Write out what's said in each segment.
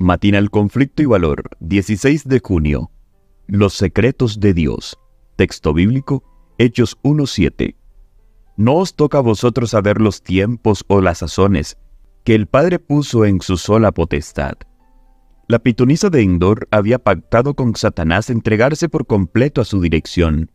Matinal Conflicto y Valor, 16 de junio. Los secretos de Dios. Texto bíblico, Hechos 1:7. No os toca a vosotros saber los tiempos o las sazones que el Padre puso en su sola potestad. La pitonisa de Endor había pactado con Satanás entregarse por completo a su dirección.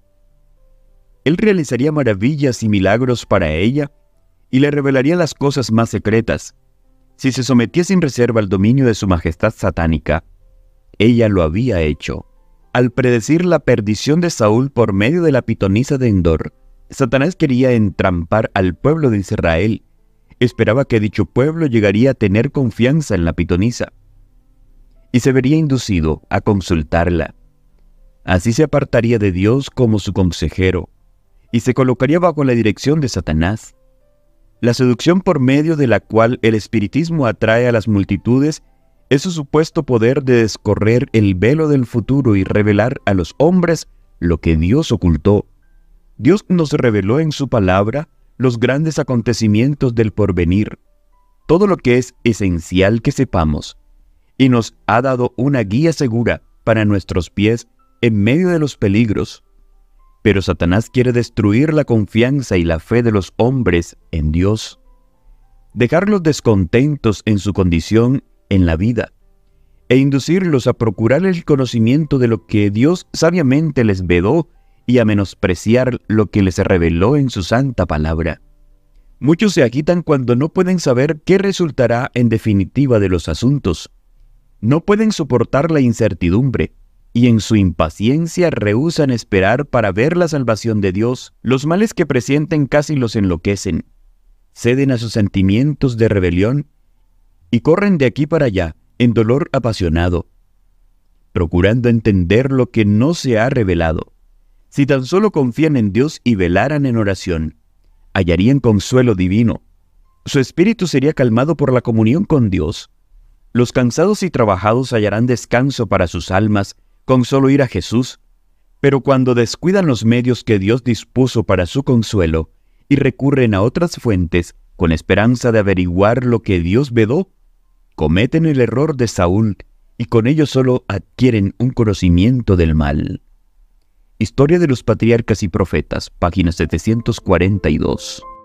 Él realizaría maravillas y milagros para ella y le revelaría las cosas más secretas. Si se sometía sin reserva al dominio de su majestad satánica, ella lo había hecho. Al predecir la perdición de Saúl por medio de la pitonisa de Endor, Satanás quería entrampar al pueblo de Israel. Esperaba que dicho pueblo llegaría a tener confianza en la pitonisa y se vería inducido a consultarla. Así se apartaría de Dios como su consejero y se colocaría bajo la dirección de Satanás. La seducción por medio de la cual el espiritismo atrae a las multitudes es su supuesto poder de descorrer el velo del futuro y revelar a los hombres lo que Dios ocultó. Dios nos reveló en su palabra los grandes acontecimientos del porvenir, todo lo que es esencial que sepamos, y nos ha dado una guía segura para nuestros pies en medio de los peligros. Pero Satanás quiere destruir la confianza y la fe de los hombres en Dios, dejarlos descontentos en su condición en la vida, e inducirlos a procurar el conocimiento de lo que Dios sabiamente les vedó y a menospreciar lo que les reveló en su santa palabra. Muchos se agitan cuando no pueden saber qué resultará en definitiva de los asuntos. No pueden soportar la incertidumbre, y en su impaciencia rehúsan esperar para ver la salvación de Dios. Los males que presienten casi los enloquecen. Ceden a sus sentimientos de rebelión y corren de aquí para allá en dolor apasionado, procurando entender lo que no se ha revelado. Si tan solo confían en Dios y velaran en oración, hallarían consuelo divino. Su espíritu sería calmado por la comunión con Dios. Los cansados y trabajados hallarán descanso para sus almas con solo ir a Jesús, pero cuando descuidan los medios que Dios dispuso para su consuelo y recurren a otras fuentes con esperanza de averiguar lo que Dios vedó, cometen el error de Saúl y con ello solo adquieren un conocimiento del mal. Historia de los Patriarcas y Profetas, página 742.